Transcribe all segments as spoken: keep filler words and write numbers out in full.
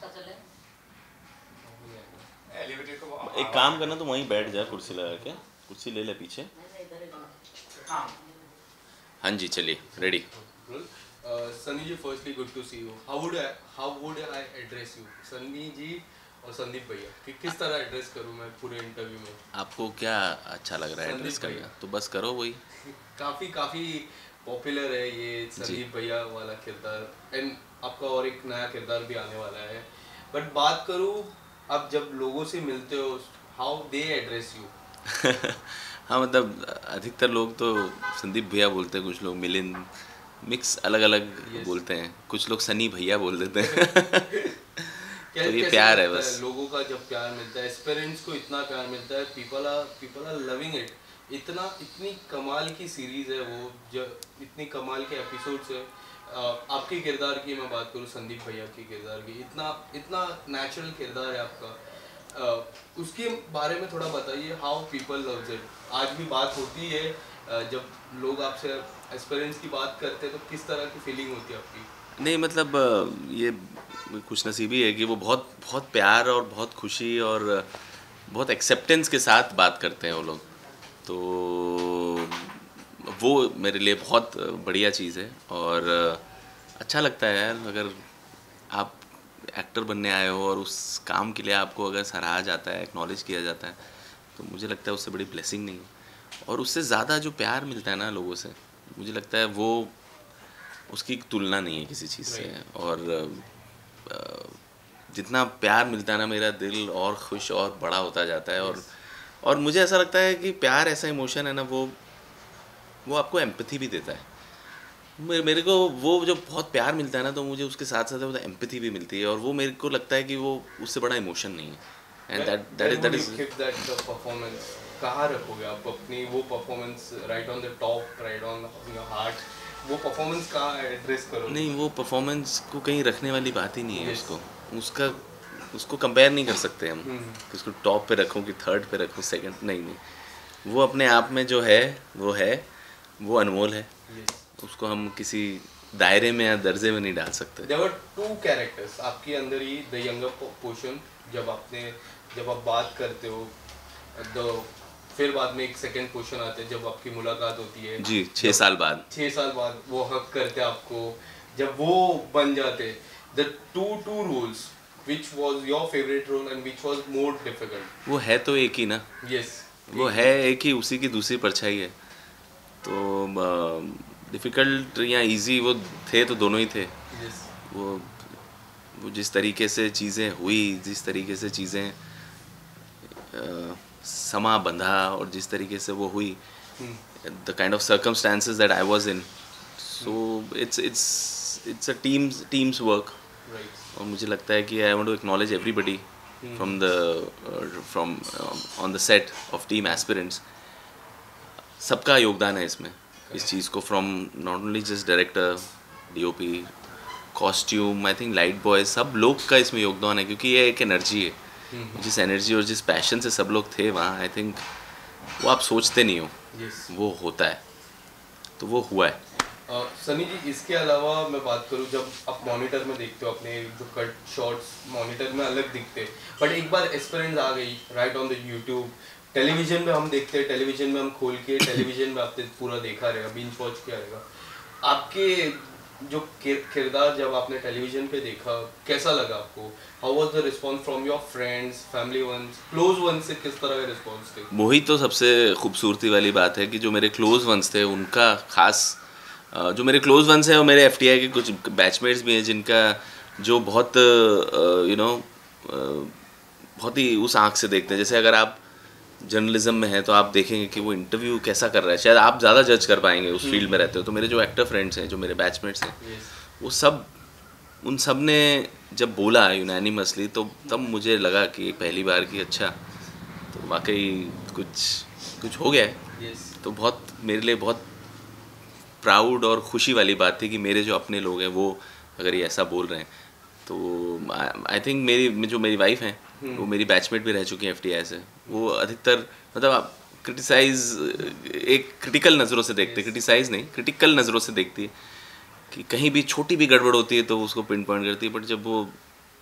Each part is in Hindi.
एक काम करना, तो वहीं बैठ जा कुर्सी लगा के, कुर्सी ले ले पीछे। हाँ जी चलिए, ready. Sunny ji, firstly good to see you. How would I how would I address you? Sunny ji और संदीप भैया, कि किस तरह एड्रेस करूँ मैं पूरे इंटरव्यू में? आपको क्या अच्छा लग रहा है एड्रेस करना, तो बस करो वही। काफ़ी काफ़ी पॉपुलर है ये संदीप भैया वाला किरदार, एंड आपका और एक नया किरदार भी आने वाला है। बट बात करूँ, आप जब लोगों से मिलते हो, हाउ दे एड्रेस यू? हाँ मतलब अधिकतर लोग तो संदीप भैया बोलते हैं, कुछ लोग मिलिंद, मिक्स अलग अलग yes. बोलते हैं, कुछ लोग सनी भैया बोल देते हैं। तो ये प्यार है बस। है, लोगों का जब प्यार मिलता है, एस्पिरेंट्स को इतना प्यार मिलता है, people are people are loving it. इतना इतनी कमाल की सीरीज़ है वो, जब इतनी कमाल के एपिसोड्स है। आपके किरदार की मैं बात करूँ, संदीप भैया के किरदार की, इतना इतना नेचुरल किरदार है आपका। Uh, उसके बारे में थोड़ा बताइए, हाउ पीपल लव्स इट। आज भी बात होती है, uh, जब लोग आपसे एस्पिरेंट्स की बात करते हैं, तो किस तरह की फीलिंग होती है आपकी? नहीं मतलब ये कुछ नसीबी है कि वो बहुत बहुत प्यार और बहुत खुशी और बहुत एक्सेप्टेंस के साथ बात करते हैं वो लोग, तो वो मेरे लिए बहुत बढ़िया चीज़ है। और अच्छा लगता है यार, अगर आप एक्टर बनने आए हो और उस काम के लिए आपको अगर सराहा जाता है, एक्नॉलेज किया जाता है, तो मुझे लगता है उससे बड़ी ब्लेसिंग नहीं है। और उससे ज़्यादा जो प्यार मिलता है ना लोगों से, मुझे लगता है वो उसकी तुलना नहीं है किसी चीज़ से। और जितना प्यार मिलता है ना, मेरा दिल और खुश और बड़ा होता जाता है। और और मुझे ऐसा लगता है कि प्यार ऐसा इमोशन है ना, वो वो आपको एम्पैथी भी देता है। मेरे को वो जो बहुत प्यार मिलता है ना, तो मुझे उसके साथ साथ एम्पैथी भी मिलती है, और वो मेरे को लगता है कि वो उससे बड़ा इमोशन नहीं है। And that that is that is that performance कहाँ रखोगे आप अपनी वो performance? Right on the top, right on your heart, वो परफॉर्मेंस कहाँ एड्रेस करोगे? नहीं, वो परफॉर्मेंस को कहीं रखने वाली बात ही नहीं है। yes. उसको उसका उसको कंपेयर नहीं कर सकते हम कि उसको टॉप पे रखूँ कि थर्ड पे रखूँ, सेकंड, नहीं नहीं वो अपने आप में जो है वो है, वो अनमोल है। yes. उसको हम किसी दायरे में या दर्जे में नहीं डाल सकते। There were two characters आपके अंदर ही, the younger portion, जब आपने जब आप बात करते हो, the फिर बाद में एक सेकंड पोर्शन आते हैं जब आपकी मुलाकात होती है जी, छः साल बाद छः साल बाद वो हक करते आपको, जब वो बन जाते, the two two roles, which was your favorite role and which was more difficult? वो है तो एक ही ना। yes, वो है एक ही, उसी की दूसरी परछाई है। तो डिफ़िकल्ट या इजी वो थे तो दोनों ही थे। yes. वो वो जिस तरीके से चीज़ें हुई, जिस तरीके से चीज़ें समा बंधा, और जिस तरीके से वो हुई, the kind of circumstances that I was in, so it's it's it's a teams teams work. और मुझे लगता है कि I want to acknowledge everybody from the from on the set of team Aspirants. सबका योगदान है इसमें, इस चीज़ को, from not only just director, DOP, costume, I think light boy, सब लोग का इसमें योगदान है, क्योंकि ये एक एनर्जी है। जिस एनर्जी और जिस पैशन से सब लोग थे वहाँ, आई थिंक वो आप सोचते नहीं हो, yes. वो होता है, तो वो हुआ है। uh, सनी जी, इसके अलावा मैं बात करूँ, जब आप मॉनिटर में देखते हो अपने जो कट शॉट्स मॉनिटर में अलग दिखते, बट एक बार एक्सपीरियंस आ गई right on the YouTube, television में हम देखते हैं, टेलीविजन में हम खोल के टेलीविजन में आपने पूरा देखा रहेगा, बिंज वॉच किया रहेगा, आपके जो किरदार जब आपने टेलीविजन पे देखा, कैसा लगा आपको? How was the response from your friends, family ones, close ones से किस तरह का रिस्पांस थे? वही तो सबसे खूबसूरती वाली बात है कि जो मेरे क्लोज वंस थे, उनका खास, जो मेरे क्लोज वंस हैं वो मेरे एफटीआई के कुछ बैचमेट्स भी हैं, जिनका जो बहुत यू नो बहुत ही उस आँख से देखते हैं। जैसे अगर आप जर्नलिज्म में है तो आप देखेंगे कि वो इंटरव्यू कैसा कर रहा है, शायद आप ज़्यादा जज कर पाएंगे उस फील्ड में रहते हो। तो मेरे जो एक्टर फ्रेंड्स हैं, जो मेरे बैचमेट्स हैं, वो सब, उन सब ने जब बोला यूनानिमसली, तो तब मुझे लगा कि पहली बार की अच्छा, तो वाकई कुछ कुछ हो गया है। तो बहुत मेरे लिए बहुत प्राउड और खुशी वाली बात थी कि मेरे जो अपने लोग हैं वो अगर ये ऐसा बोल रहे हैं, तो आई थिंक मेरी जो मेरी वाइफ हैं, वो मेरी बैचमेट भी रह चुकी हैं एफटीआई से। वो अधिकतर मतलब आप क्रिटिसाइज़ एक क्रिटिकल नज़रों से देखते, क्रिटिसाइज़ नहीं, क्रिटिकल नज़रों से देखती है कि कहीं भी छोटी भी गड़बड़ होती है तो उसको पिन पॉइंट करती है। बट जब वो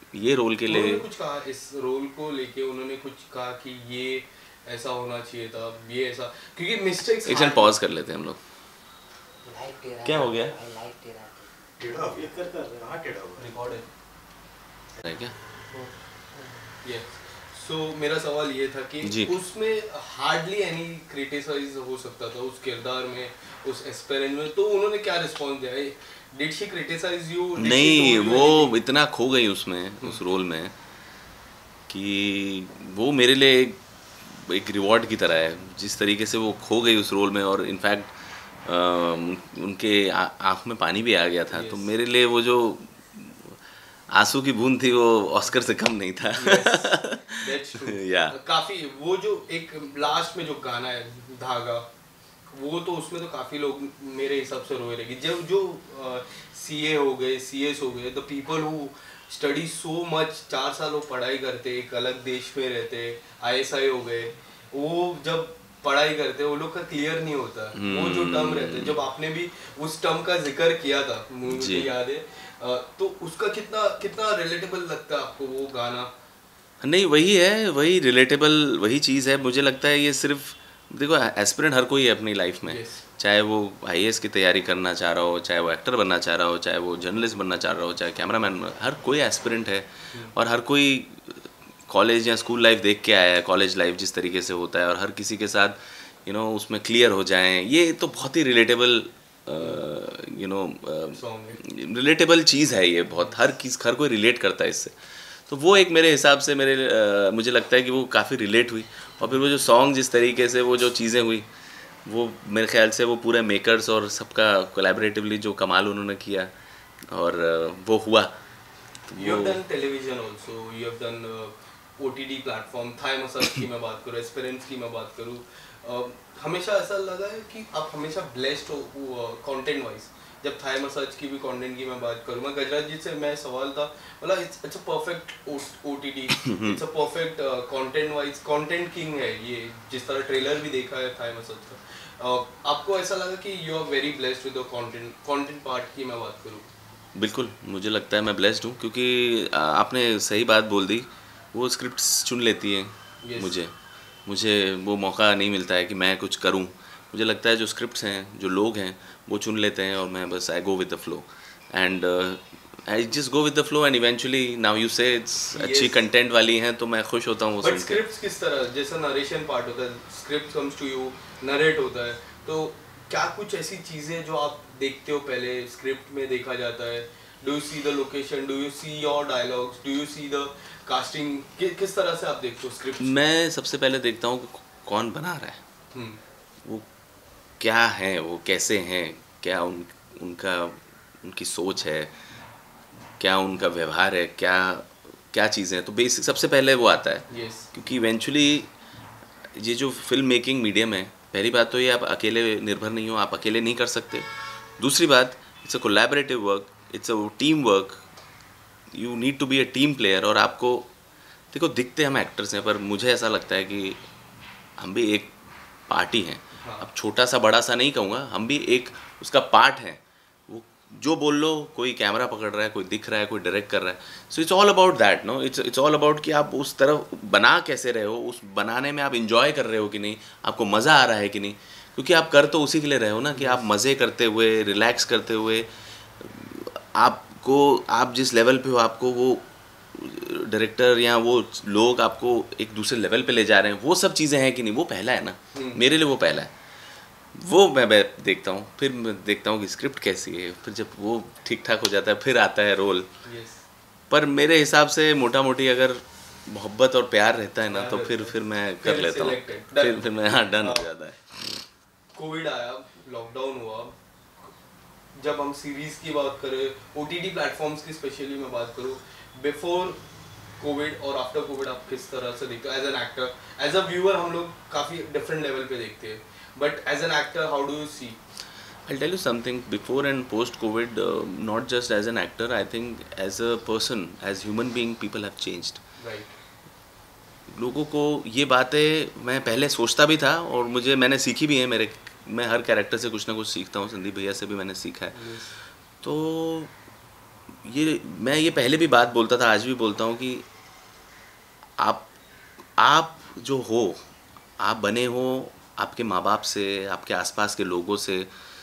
ये रोल के लिए उन्होंने कुछ कहा इस रोल को लेके, उन्होंने कुछ कहा कि ये ऐसा होना चाहिए था, ये ऐसा, क्योंकि मिस्टेक्स। एक सेकंड पॉज कर लेते हैं हम लोग। क्या हो गया? टेढ़ा हो गया, कर कर कहां टेढ़ा हुआ रिकॉर्ड है क्या? ये सो मेरा सवाल ये था कि उसमें हार्डली एनी क्रिटिसाइज हो सकता था उस किरदार में, उस एस्पेरेंट में, तो उन्होंने क्या रिस्पॉन्स दिया? Did she criticise you? नहीं, वो इतना खो गई उसमें, उस रोल में, कि वो मेरे लिए एक, एक रिवॉर्ड की तरह है। जिस तरीके से वो खो गई उस रोल में, और इनफैक्ट उनके आँख में पानी भी आ गया था। yes. तो मेरे लिए वो जो आंसू की बूंद थी वो ऑस्कर से कम नहीं था। yes, yeah. काफी वो जो एक लास्ट में जो गाना है धागा, वो तो उसमें तो काफी लोग मेरे हिसाब से रोए रहेगी। जब जो सीए हो गए, सीएस हो गए, the people who study so much, चार साल वो पढ़ाई करते, एक अलग देश में रहते, आईएसआई हो गए, वो जब पढ़ाई करते वो लोग का क्लियर नहीं होता। hmm. वो जो टर्म रहते, जब आपने भी उस टर्म का जिक्र किया था, मुझे याद है, तो उसका कितना कितना रिलेटेबल लगता है आपको वो गाना? नहीं, वही है, वही रिलेटेबल, वही चीज़ है। मुझे लगता है ये सिर्फ देखो, एस्पिरेंट हर कोई है अपनी लाइफ में। yes. चाहे वो आईएएस की तैयारी करना चाह रहा हो, चाहे वो एक्टर बनना चाह रहा हो, चाहे वो जर्नलिस्ट बनना चाह रहा हो, चाहे कैमरामैन, हर कोई एस्पिरेंट है। hmm. और हर कोई कॉलेज या स्कूल लाइफ देख के आया है, कॉलेज लाइफ जिस तरीके से होता है, और हर किसी के साथ यू नो उसमें क्लियर हो जाएं, ये तो बहुत ही रिलेटेबल यू नो रिलेटेबल चीज़ है। ये बहुत हर किस हर कोई रिलेट करता है इससे। तो वो एक मेरे हिसाब से मेरे uh, मुझे लगता है कि वो काफ़ी रिलेट हुई। और फिर वो जो सॉन्ग, जिस तरीके से वो जो चीज़ें हुई, वो मेरे ख्याल से वो पूरे मेकर्स और सबका कोलैबोरेटिवली जो कमाल उन्होंने किया, और uh, वो हुआ। You have done television also, you have done uh, O T T platform, Thai massage की मैं बात करूँ, एस्पिरेंट्स की मैं बात करूँ, uh, हमेशा ऐसा लगा है कि आप हमेशा ब्लेस्ड हो कंटेंट वाइज। जब थाई मसाज की भी कंटेंट की मैं बात करूँ, मैं गजराज जी से मैं सवाल था, मतलब it's it's a perfect OTT, it's a perfect content wise, content king है ये, जिस तरह ट्रेलर भी देखा है थाई मसाज का। uh, आपको ऐसा लगा कि you are very blessed with the content content part की मैं बात करूँ? बिल्कुल, मुझे लगता है मैं ब्लेस्ड हूँ, क्योंकि आपने सही बात बोल दी। वो स्क्रिप्ट्स चुन लेती हैं। yes. मुझे मुझे वो मौका नहीं मिलता है कि मैं कुछ करूँ। मुझे लगता है जो स्क्रिप्ट्स हैं, जो लोग हैं, वो चुन लेते हैं, और मैं बस I go with the flow, and I just go with the flow, and eventually now you say it's अच्छी कंटेंट वाली हैं, तो मैं खुश होता हूँ वो सुन के। स्क्रिप्ट्स किस तरह, जैसा नरेशन पार्ट होता है, script comes to you, narrate होता है, तो क्या कुछ ऐसी चीज़ें जो आप देखते हो पहले स्क्रिप्ट में देखा जाता है? Do you see the location, do you see your dialogues, do you see the casting, कि, किस तरह से आप देखते हो स्क्रिप्ट? मैं सबसे पहले देखता हूँ कि कौन बना रहा है, hmm. वो क्या है, वो कैसे हैं, क्या उन उनका उनकी सोच है, क्या उनका व्यवहार है, क्या क्या चीज़ें हैं। तो बेसिक सबसे पहले वो आता है। yes. क्योंकि इवेंचुअली ये जो फिल्म मेकिंग मीडियम है, पहली बात तो ये आप अकेले निर्भर नहीं हो, आप अकेले नहीं कर सकते। दूसरी बात, it's a collaborative work, it's a team work, you need to be a team player. और आपको देखो, दिखते हम एक्टर्स हैं, पर मुझे ऐसा लगता है कि हम भी एक पार्टी हैं। हाँ। अब छोटा सा बड़ा सा नहीं कहूँगा, हम भी एक उसका पार्ट हैं। वो जो बोल लो, कोई कैमरा पकड़ रहा है, कोई दिख रहा है, कोई डायरेक्ट कर रहा है। So it's all about that, no, it's it's all about कि आप उस तरफ बना कैसे रहे हो, उस बनाने में आप इंजॉय कर रहे हो कि नहीं, आपको मज़ा आ रहा है कि नहीं। क्योंकि आप कर तो उसी के लिए रहे हो ना, कि आप मज़े करते हुए, रिलैक्स करते हुए, आपको आप जिस लेवल पे हो, आपको वो डायरेक्टर या वो लोग आपको एक दूसरे लेवल पे ले जा रहे हैं, वो सब चीज़ें हैं कि नहीं, वो पहला है ना। मेरे लिए वो पहला है, वो मैं देखता हूँ। फिर मैं देखता हूँ कि स्क्रिप्ट कैसी है, फिर जब वो ठीक ठाक हो जाता है, फिर आता है रोल। yes. पर मेरे हिसाब से मोटा मोटी अगर मोहब्बत और प्यार रहता है ना, तो फिर फिर मैं कर लेता हूँ, फिर फिर मैं हाँ डन हो जाता है। कोविड आया, लॉकडाउन हुआ, जब हम सीरीज की बात करें, ओटीटी प्लेटफॉर्म्स की स्पेशली मैं बात करूँ, बिफोर कोविड और आफ्टर कोविड आप किस तरह से देखते हो as an actor? As a viewer हम लोग काफ़ी डिफरेंट लेवल पे देखते हैं, but as an actor how do you see? I'll tell you something, before and post COVID, uh, not just as an actor, I think as a person, as human being, people have changed. Right. लोगों को ये बातें मैं पहले सोचता भी था, और मुझे मैंने सीखी भी है। मेरे मैं हर कैरेक्टर से कुछ ना कुछ सीखता हूँ, संदीप भैया से भी मैंने सीखा है। yes. तो ये मैं ये पहले भी बात बोलता था, आज भी बोलता हूँ कि आप आप जो हो, आप बने हो आपके माँ बाप से, आपके आसपास के लोगों से,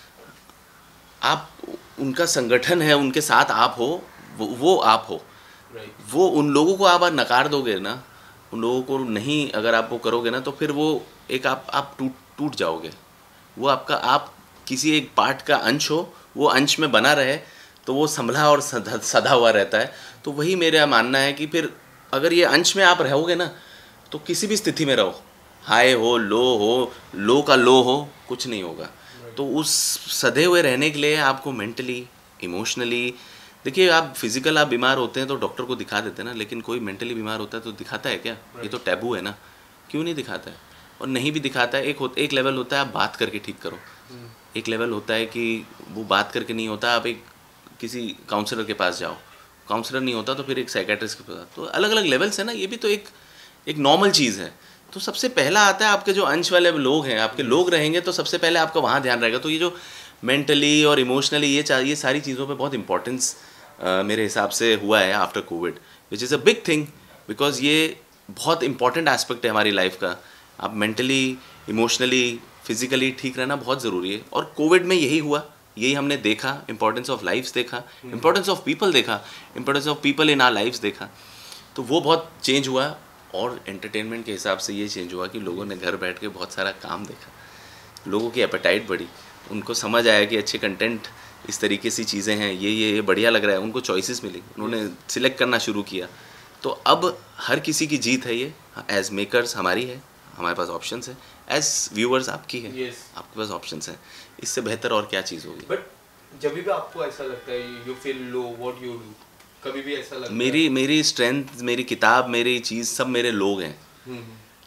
आप उनका संगठन है, उनके साथ आप हो, वो, वो आप हो। राइट। वो उन लोगों को आप नकार दोगे ना, उन लोगों को नहीं अगर आप वो करोगे ना, तो फिर वो एक आप आप टूट टूट जाओगे। वो आपका आप किसी एक पार्ट का अंश हो, वो अंश में बना रहे तो वो संभला और सदा सदा हुआ रहता है। तो वही मेरा मानना है कि फिर अगर ये अंश में आप रहोगे ना, तो किसी भी स्थिति में रहो, हाई हो, लो हो, लो का लो हो, कुछ नहीं होगा। तो उस सधे हुए रहने के लिए आपको मेंटली, इमोशनली, देखिए आप फिजिकल आप बीमार होते हैं तो डॉक्टर को दिखा देते हैं ना, लेकिन कोई मेंटली बीमार होता है तो दिखाता है क्या? ये तो टैबू है ना, क्यों नहीं दिखाता है? और नहीं भी दिखाता है, एक हो, एक लेवल होता है आप बात करके ठीक करो, एक लेवल होता है कि वो बात करके नहीं होता, आप एक किसी काउंसलर के पास जाओ, काउंसलर नहीं होता तो फिर एक साइकेट्रिस्ट के पास। तो अलग अलग लेवल्स है ना, ये भी तो एक एक नॉर्मल चीज़ है। तो सबसे पहला आता है आपके जो अंश वाले लोग हैं, आपके लोग रहेंगे तो सबसे पहले आपका वहाँ ध्यान रहेगा। तो ये जो मेंटली और इमोशनली ये ये सारी चीज़ों पे बहुत इंपॉर्टेंस मेरे हिसाब से हुआ है after Covid, which is a big thing, because ये बहुत इंपॉर्टेंट एस्पेक्ट है हमारी लाइफ का। आप मेंटली, इमोशनली, फिजिकली ठीक रहना बहुत ज़रूरी है। और कोविड में यही हुआ, यही हमने देखा, इंपॉर्टेंस ऑफ लाइफ्स देखा, इंपॉर्टेंस ऑफ पीपल देखा, importance of people in our lifes देखा। तो वो बहुत चेंज हुआ। और एंटरटेनमेंट के हिसाब से ये चेंज हुआ कि लोगों ने घर बैठ के बहुत सारा काम देखा, लोगों की एपेटाइट बढ़ी, उनको समझ आया कि अच्छे कंटेंट इस तरीके सी चीज़ें हैं, ये ये ये बढ़िया लग रहा है, उनको चॉइसेस मिली, उन्होंने सिलेक्ट करना शुरू किया। तो अब हर किसी की जीत है ये, एज मेकर्स हमारी है, हमारे पास ऑप्शंस है, एज व्यूअर्स आपकी है, yes. आपके पास ऑप्शंस हैं। इससे बेहतर और क्या चीज़ होगी? बट जब भी आपको ऐसा लगता है, you feel low, what you do, कभी भी ऐसा लगता मेरी है? मेरी स्ट्रेंथ, मेरी किताब, मेरी चीज़, सब मेरे लोग हैं। हम्म,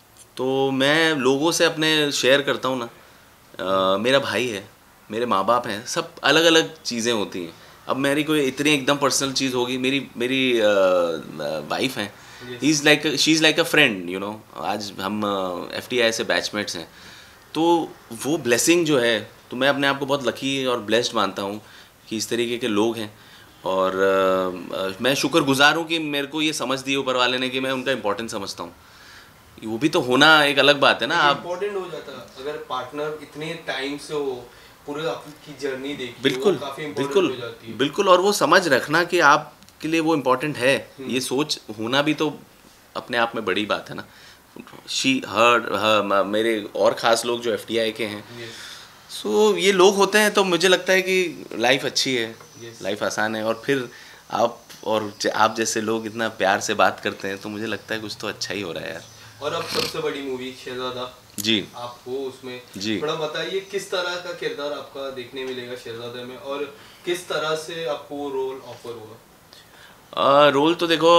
तो मैं लोगों से अपने शेयर करता हूँ ना। आ, मेरा भाई है, मेरे माँ बाप हैं, सब अलग अलग चीज़ें होती हैं। अब मेरी कोई इतनी एकदम पर्सनल चीज़ होगी, मेरी मेरी वाइफ हैं, he is like she is like a friend, you know. आज हम एफ टी आई से बैचमेट्स हैं, तो वो ब्लेसिंग जो है, तो मैं अपने आप को बहुत लकी और ब्लेस्ड मानता हूँ कि इस तरीके के लोग हैं। और uh, मैं शुक्रगुजार हूँ कि मेरे को ये समझ दी ऊपर वाले ने कि मैं उनका इम्पोर्टेंस समझता हूँ। वो भी तो होना एक अलग बात है ना। आप इम्पोर्टेंट हो जाता अगर पार्टनर इतने टाइम से हो, पूरे आपकी जर्नी देखी, बिल्कुल वो काफी इम्पोर्टेंट बिल्कुल हो जाती है। बिल्कुल। और वो समझ रखना कि आपके लिए वो इम्पोर्टेंट है, ये सोच होना भी तो अपने आप में बड़ी बात है ना। शी हर मेरे और ख़ास लोग जो एफ टी आई के हैं, सो so, ये लोग होते हैं तो मुझे लगता है कि लाइफ अच्छी है, yes. लाइफ आसान है। और फिर आप और आप जैसे लोग इतना प्यार से बात करते हैं तो मुझे लगता है कुछ तो अच्छा ही हो रहा है यार। और अब सबसे बड़ी मूवी शहजादा, जी, आप हो उसमें, जी, थोड़ा बताइए किस तरह का किरदार आपका देखने मिलेगा शहजादे में, और किस तरह से आपको वो रोल ऑफर हुआ? रोल uh, तो देखो,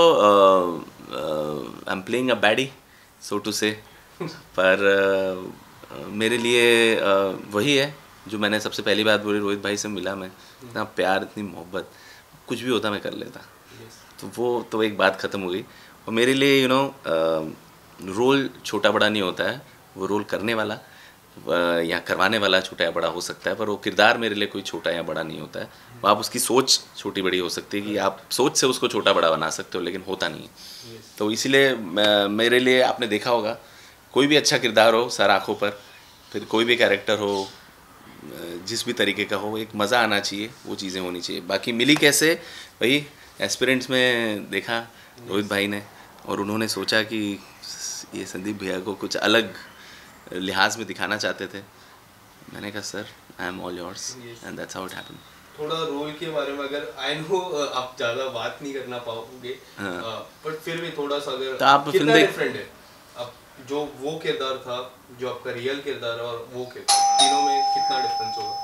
I am playing a baddie so to say, पर uh, मेरे लिए uh, वही है जो मैंने सबसे पहली बात बोली। रोहित भाई से मिला मैं, इतना प्यार, इतनी मोहब्बत, कुछ भी होता मैं कर लेता। तो वो तो एक बात ख़त्म हो गई। और मेरे लिए यू नो रोल छोटा बड़ा नहीं होता है, वो रोल करने वाला या करवाने वाला छोटा या बड़ा हो सकता है, पर वो किरदार मेरे लिए कोई छोटा या बड़ा नहीं होता है। वो आप उसकी सोच छोटी बड़ी हो सकती है कि आप सोच से उसको छोटा बड़ा बना सकते हो, लेकिन होता नहीं है। तो इसीलिए मेरे लिए आपने देखा होगा कोई भी अच्छा किरदार हो सर आँखों पर, फिर कोई भी कैरेक्टर हो जिस भी तरीके का हो, एक मज़ा आना चाहिए, वो चीज़ें होनी चाहिए। बाकी मिली कैसे, वही एस्पिरेंट्स में देखा रोहित भाई ने, और उन्होंने सोचा कि ये संदीप भैया को कुछ अलग लिहाज में दिखाना चाहते थे। मैंने कहा sir I am all yours, and that's how it happened. थोड़ा रोल के बारे में, अगर आई नो आप ज़्यादा बात नहीं करना पाओगे, बट फिर भी थोड़ा सा अगर तो आप कितना डिफरेंट है अब जो वो किरदार था, जो आपका रियल किरदार है, और वो किरदार, तीनों में कितना डिफरेंस होगा?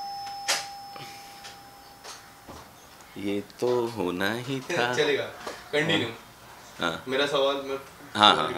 ये तो होना ही था। चलेगा, कंटिन्यू। हाँ, मेरा सवाल मैं हाँ हाँ, हाँ।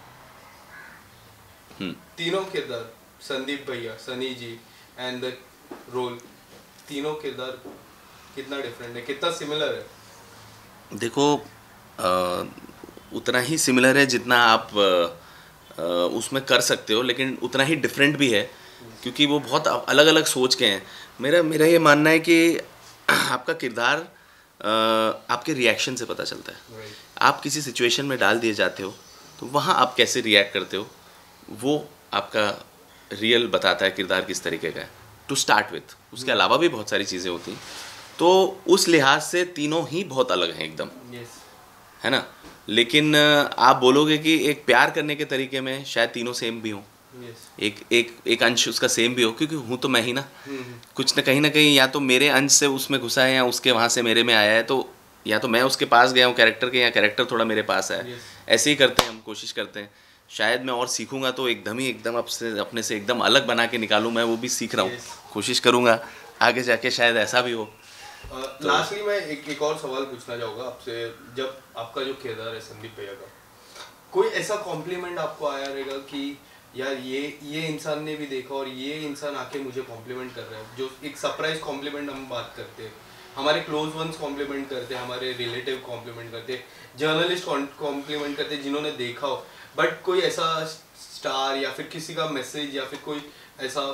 तीनों किरदार, संदीप भैया, Sunny ji and the role, तीनों किरदार कितना डिफरेंट है, कितना सिमिलर है? देखो आ, उतना ही सिमिलर है जितना आप आ, आ, उसमें कर सकते हो, लेकिन उतना ही डिफरेंट भी है, क्योंकि वो बहुत अलग अलग सोच के हैं। मेरा मेरा ये मानना है कि आपका किरदार आपके रिएक्शन से पता चलता है। Right. आप किसी सिचुएशन में डाल दिए जाते हो तो वहाँ आप कैसे रिएक्ट करते हो, वो आपका रियल बताता है किरदार किस तरीके का है टू स्टार्ट विथ। उसके अलावा भी बहुत सारी चीज़ें होती हैं, तो उस लिहाज से तीनों ही बहुत अलग हैं एकदम। yes. है ना। लेकिन आप बोलोगे कि एक प्यार करने के तरीके में शायद तीनों सेम भी हों। yes. एक एक एक अंश उसका सेम भी हो, क्योंकि हूँ तो मैं ही ना। हम्म कुछ ना कहीं ना कहीं या तो मेरे अंश से उसमें घुसा है या उसके वहाँ से मेरे में आया है, तो या तो मैं उसके पास गया हूँ कैरेक्टर के, या कैरेक्टर थोड़ा मेरे पास है। yes. ऐसे ही करते हैं हम, कोशिश करते हैं। शायद मैं और सीखूंगा तो एकदम ही एकदम अपने अपने से एकदम अलग बना के निकालूँ, मैं वो भी सीख रहा हूँ। yes. कोशिश करूँगा आगे जाके शायद ऐसा भी हो। लास्टली uh, मैं एक एक और सवाल पूछना चाहूँगा आपसे। जब आपका जो किरदार है संदीप भैया का, कोई ऐसा कॉम्प्लीमेंट आपको आया रहेगा कि यार ये ये इंसान ने भी देखा और ये इंसान आके मुझे कॉम्प्लीमेंट कर रहा है, जो एक सरप्राइज कॉम्प्लीमेंट हम बात करते हैं, हमारे क्लोज वंस कॉम्प्लीमेंट करते हैं, हमारे रिलेटिव कॉम्प्लीमेंट करते हैं, जर्नलिस्ट कॉम्प्लीमेंट करते हैं जिन्होंने देखा हो, बट कोई ऐसा स्टार या फिर किसी का मैसेज या फिर कोई ऐसा?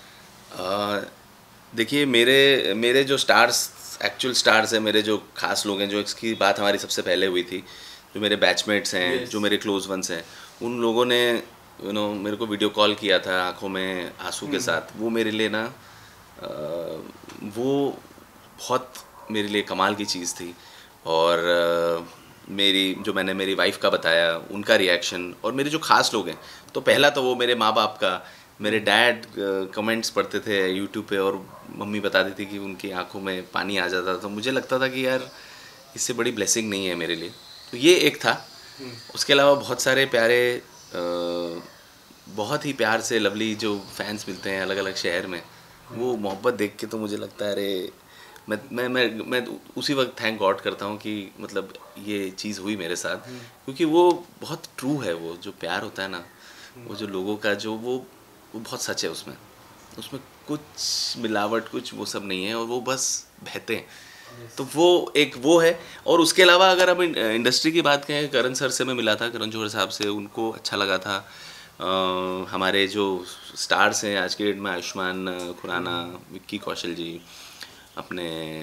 देखिए, मेरे मेरे जो स्टार्स, एक्चुअल स्टार्स हैं, मेरे जो खास लोग हैं, जो इसकी बात हमारी सबसे पहले हुई थी, जो मेरे बैचमेट्स हैं, yes. जो मेरे क्लोज वंस हैं, उन लोगों ने यू नो मेरे को वीडियो कॉल किया था आंखों में आंसू के साथ। वो मेरे लिए ना आ, वो बहुत मेरे लिए कमाल की चीज़ थी। और आ, मेरी जो मैंने मेरी वाइफ का बताया, उनका रिएक्शन, और मेरे जो खास लोग हैं, तो पहला तो वो मेरे माँ बाप का। मेरे डैड कमेंट्स पढ़ते थे यूट्यूब पे और मम्मी बताती थी कि उनकी आंखों में पानी आ जाता था। तो मुझे लगता था कि यार इससे बड़ी ब्लेसिंग नहीं है मेरे लिए। तो ये एक था। उसके अलावा बहुत सारे प्यारे आ, बहुत ही प्यार से लवली जो फैंस मिलते हैं अलग अलग शहर में, वो मोहब्बत देख के तो मुझे लगता है अरे मैं मैं मैं मैं उसी वक्त थैंक गॉड करता हूँ कि मतलब ये चीज़ हुई मेरे साथ, क्योंकि वो बहुत ट्रू है। वो जो प्यार होता है ना, वो जो लोगों का जो वो वो बहुत सच है। उसमें उसमें कुछ मिलावट, कुछ वो सब नहीं है, और वो बस बहते हैं। तो वो एक वो है। और उसके अलावा अगर हम इंडस्ट्री की बात करें, करण सर से मैं मिला था, करण जौहर साहब से, उनको अच्छा लगा था। आ, हमारे जो स्टार्स हैं आज के डेट में, आयुष्मान खुराना, विक्की कौशल जी, अपने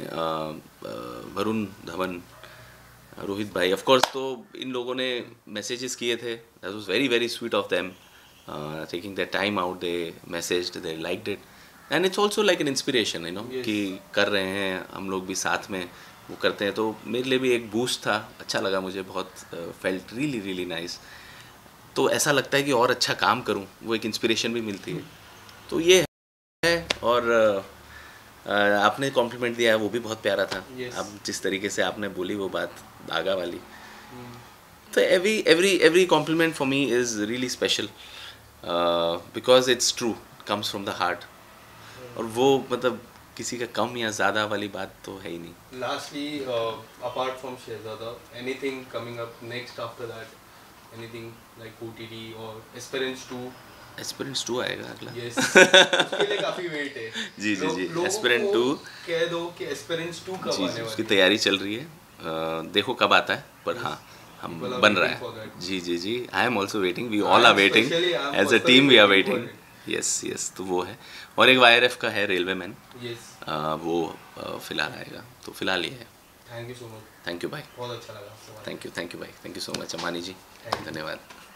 वरुण धवन, रोहित भाई, ऑफ कोर्स, तो इन लोगों ने मैसेजेस किए थे। That was very very sweet of them, taking that time out, they messaged, they liked it, and it's also like an inspiration, you know, कि कर रहे हैं हम लोग भी साथ में वो करते हैं। तो मेरे लिए भी एक बूस्ट था, अच्छा लगा मुझे, बहुत फेल्ट रियली रियली नाइस। तो ऐसा लगता है कि और अच्छा काम करूं, वो एक इंस्पिरेशन भी मिलती है। तो ये है। और uh, आपने कॉम्प्लीमेंट दिया है, वो भी बहुत प्यारा था। yes. अब जिस तरीके से आपने बोली वो बात धागा वाली, hmm. तो every every every compliment for me is really special, because it's true, comes from the heart. और वो मतलब किसी का कम या ज़्यादा वाली बात तो है ही नहीं। Lastly, apart from Shehzada, anything coming up next after that, anything like OTT और एस्पिरेंट्स टू? एस्पिरेंट्स टू आएगा अगला। यस, उसके लिए काफ़ी वेट है। जी जी जी, एस्पिरेंट टू कह दो कि एस्पिरेंट्स टू कब आने वाली है? उसकी तैयारी चल रही है, uh, देखो कब आता है, पर हाँ हम बन रहा है। जी जी जी, I am also waiting, we all are waiting, as a team we are waiting. Yes yes, तो वो है। और एक वाई आर एफ का है, रेलवे मैन, yes. uh, वो uh, फिलहाल आएगा, तो फिलहाल ये है। Thank you so much. Thank you भाई, बहुत अच्छा लगा। थैंक यू थैंक यू भाई, thank you so much Amani ji, धन्यवाद।